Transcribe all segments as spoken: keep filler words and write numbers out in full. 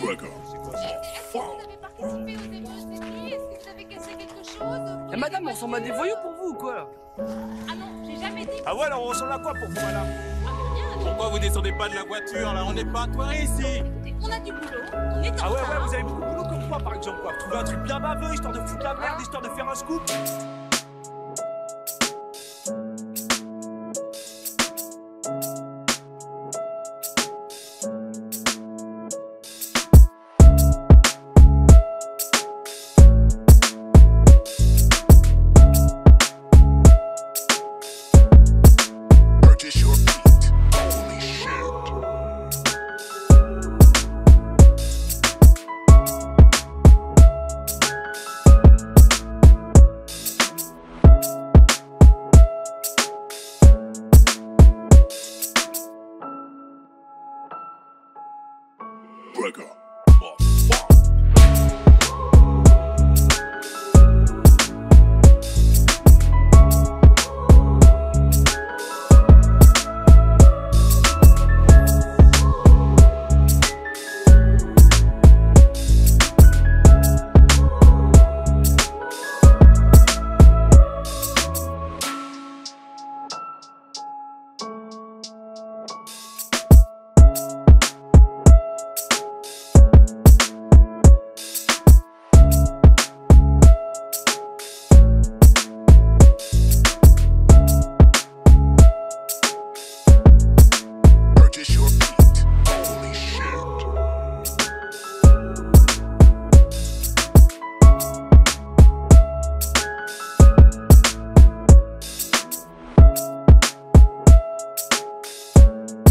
Eh madame, on ressemble à des voyous pour vous ou quoi là? Ah non, j'ai jamais dit. Ah ouais, alors on ressemble à quoi pour vous, madame? Ah rien. Pourquoi vous descendez pas de la voiture là? On n'est pas à toi ici. Écoutez, on a du boulot, on est en Ah ouais, retard. ouais, vous avez beaucoup de boulot comme quoi par exemple quoi? Trouver un truc bien baveux, histoire de foutre la merde, histoire de faire un scoop.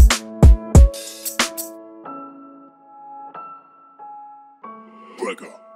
Breaker.